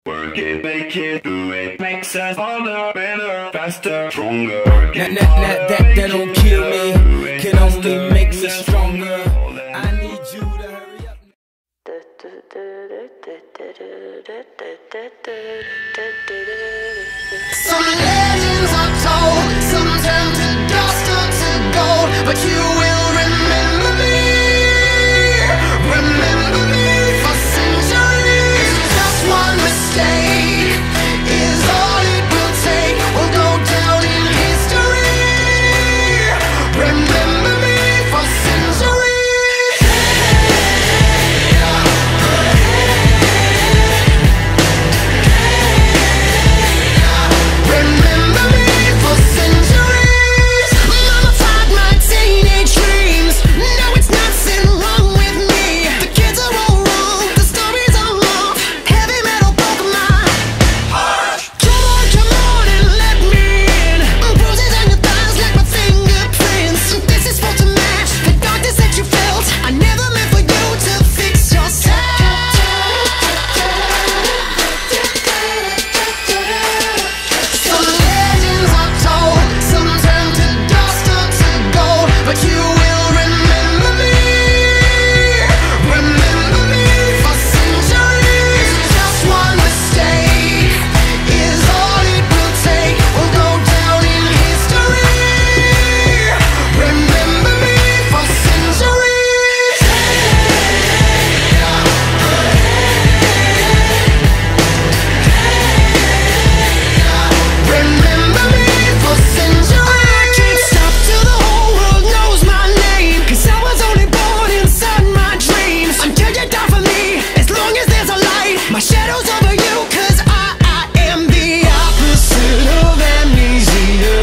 Work it, make it, do it. Makes us harder, better, faster, stronger. That don't kill me, can only make us stronger. I need you to hurry up. Some legends are told, some turn to dust or to gold, but you will remember me. Remember me for centuries. Just one mistake is all it will take. We'll go down in history. Remember me for centuries. Remember me for centuries. Mama tied my teenage dreams. No, it's nothing wrong with me. The kids are all wrong, the stories are wrong. Heavy metal broke my heart. Come on and let me in. Bruises on your thighs like my fingerprints. This is supposed to match the darkness that you felt. I never meant for you to fix yourself. Some legends are told, some turn to dust or to gold, but you will remember me. Remember me for centuries. Just one mistake is all it will take. We'll go down in history. Remember me for centuries. Remember me for centuries. I can't stop till the whole world knows my name, 'cause I was only born inside my dreams. Until you die for me, as long as there's a light, my shadow's over you, 'cause I am the opposite of amnesia.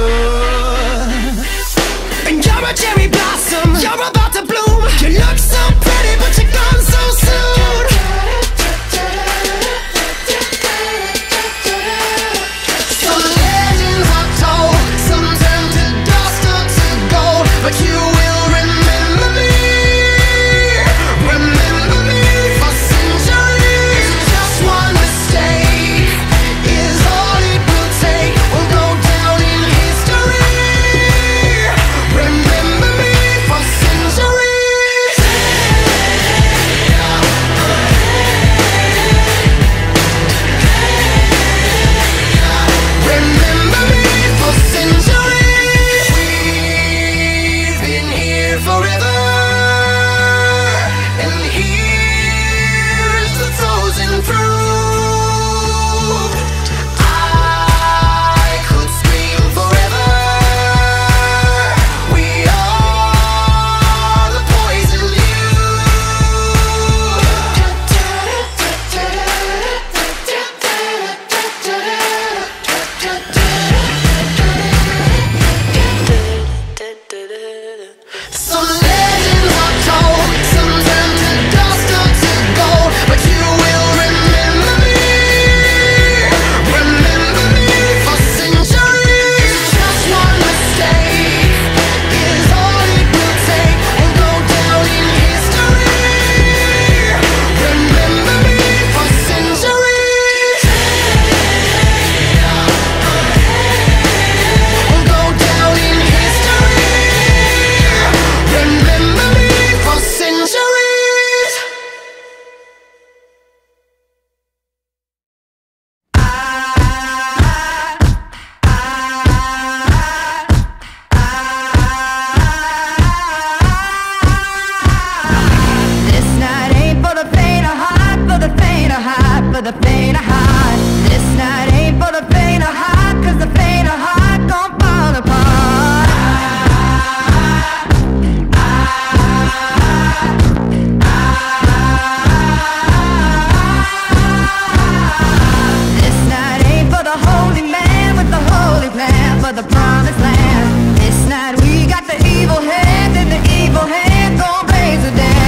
And you're a cherry blossom, you're about to bloom. You look so pretty, but you're gone so soon. Some legends are told, some turn to dust or to gold, but you will remember me. Remember me for centuries. Just one mistake is all it will take. We'll go down in history. Remember me for centuries. Remember me for centuries. We've been here forever, and here's the frozen proof. I could scream forever. We are the poison Some legends are told, some turn to dust or to gold, but you will remember me. Remember me for centuries. Just one mistake is all it will take. We'll go down in history. Remember me for centuries. We'll go down in history. Remember me for centuries. This night ain't for the faint of heart, for the faint of heart, for the faint of heart. This night ain't for the faint of heart, 'cause the faint of heart gon' fall apart. This night ain't for the holy man with the holy plan for the promised land. This night we got the evil hand, and the evil hand gon' raise the dead.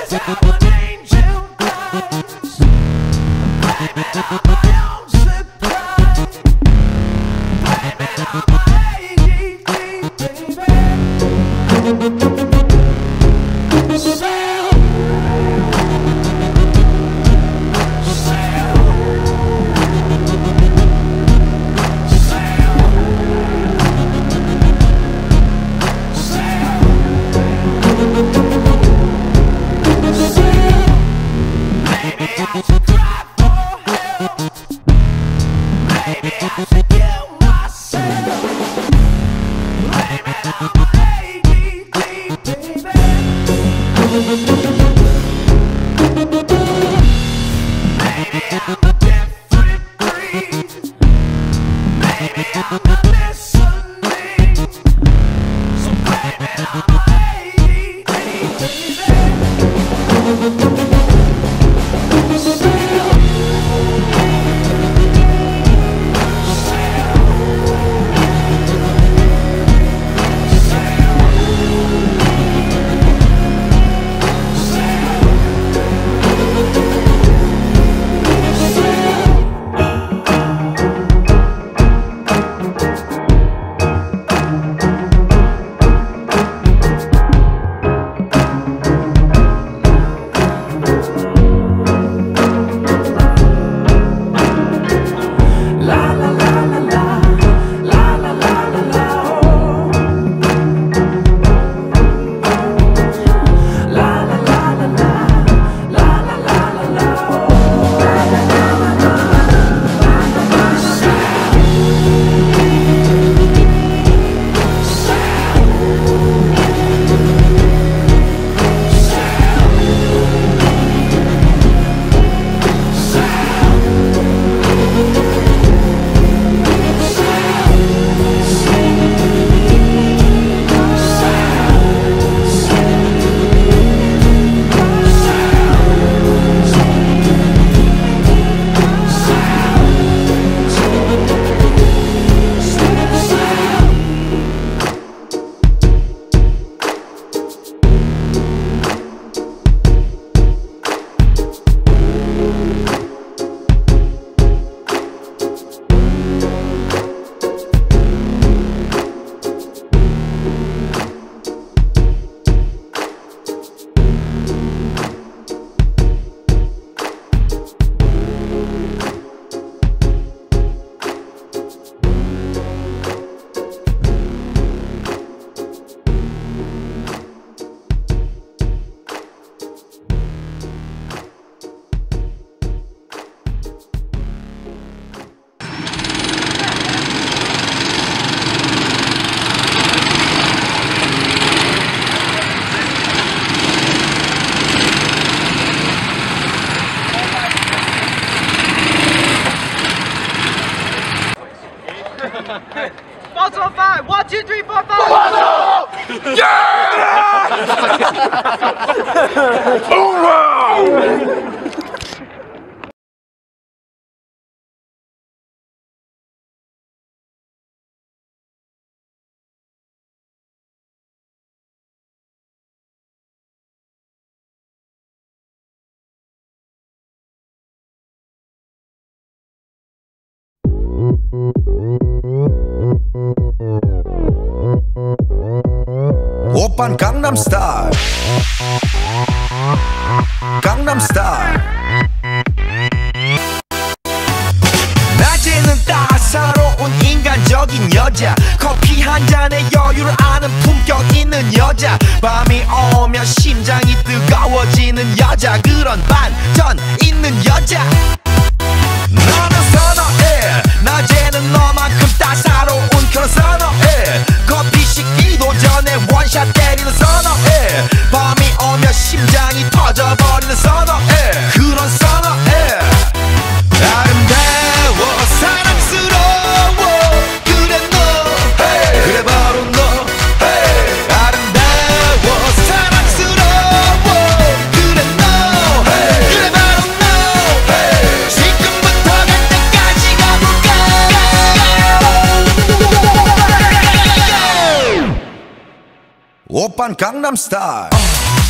Bottle 5! 1, 2, 3, 4, 5! Bottle! Yeah! Hoorah! 오빤 강남스타일 강남스타일 낮에는 따사로운 인간적인 여자 커피 한 잔에 여유를 아는 품격 있는 여자 밤이 오면 심장이 뜨거워지는 여자 그런 반전 있는 여자 너는 선어해 낮에는 너만큼 따사로운 그런 선어해 커피 식기도 전에 원샷 때리는 선어해 밤이 오면 심장이 터져버리는 선어해 그런 선어해 아름다워 사랑스러워 그래 너 hey. 그래 바로 너 hey. 아름다워 사랑스러워 그래 너 hey. 그래 바로 너 hey. 지금부터 갈 때까지 가볼까 오빤 강남스타일